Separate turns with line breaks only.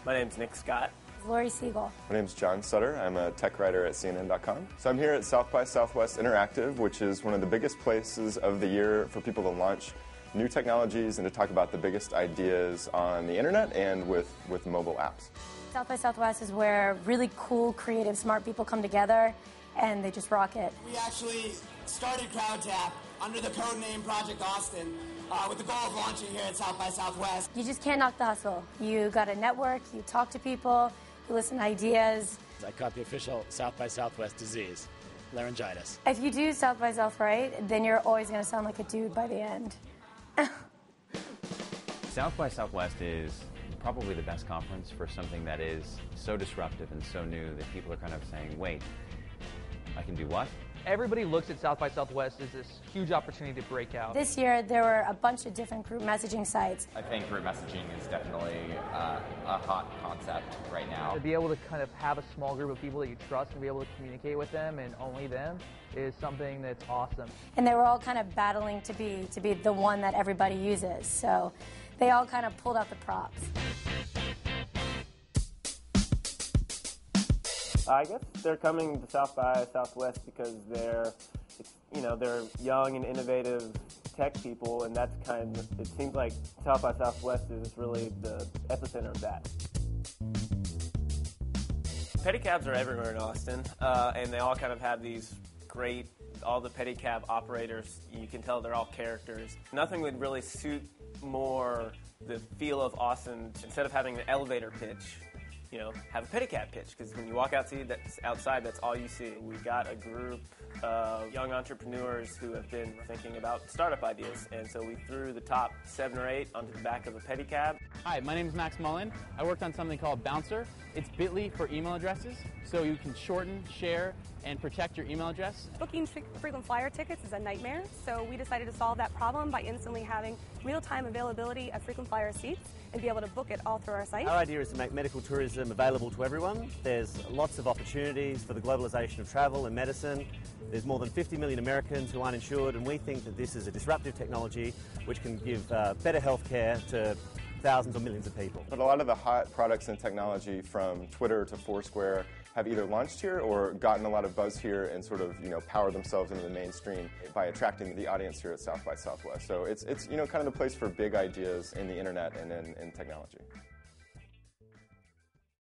My name's Nick Scott.
Lori Siegel.
My name's John Sutter. I'm a tech writer at CNN.com. So I'm here at South by Southwest Interactive, which is one of the biggest places of the year for people to launch new technologies and to talk about the biggest ideas on the internet and with mobile apps.
South by Southwest is where really cool, creative, smart people come together and they just rock it.
We actually started CrowdTap under the code name Project Austin with the goal of launching here at South by Southwest.
You just can't knock the hustle. You got to network, you talk to people, you listen to ideas.
I caught the official South by Southwest disease, laryngitis.
If you do South by South right, then you're always going to sound like a dude by the end.
South by Southwest is probably the best conference for something that is so disruptive and so new that people are kind of saying, wait, I can do what?
Everybody looks at South by Southwest as this huge opportunity to break out.
This year, there were a bunch of different group messaging sites.
I think group messaging is definitely a hot concept right now.
To be able to kind of have a small group of people that you trust and be able to communicate with them and only them is something that's awesome.
And they were all kind of battling to be the one that everybody uses. So they all kind of pulled out the props.
I guess they're coming to South by Southwest because they're young and innovative tech people, and that's it seems like South by Southwest is really the epicenter of that. Pedicabs are everywhere in Austin, and they all kind of have these great, all the pedicab operators, you can tell they're all characters. Nothing would really suit more the feel of Austin. Instead of having an elevator pitch, have a pedicab pitch, because when you walk outside, that's all you see. We've got a group of young entrepreneurs who have been thinking about startup ideas, and so we threw the top 7 or 8 onto the back of a pedicab.
Hi, my name is Max Mullen. I worked on something called Bouncer. It's bit.ly for email addresses, so you can shorten, share, and protect your email address.
Booking frequent flyer tickets is a nightmare, so we decided to solve that problem by instantly having real-time availability of frequent flyer seats and be able to book it all through our site.
Our idea is to make medical tourism available to everyone. There's lots of opportunities for the globalization of travel and medicine. There's more than 50 million Americans who aren't insured, and we think that this is a disruptive technology which can give better health care to thousands or millions of people.
But a lot of the hot products and technology, from Twitter to Foursquare, have either launched here or gotten a lot of buzz here and sort of power themselves into the mainstream by attracting the audience here at South by Southwest. So it's kind of the place for big ideas in the internet and in technology.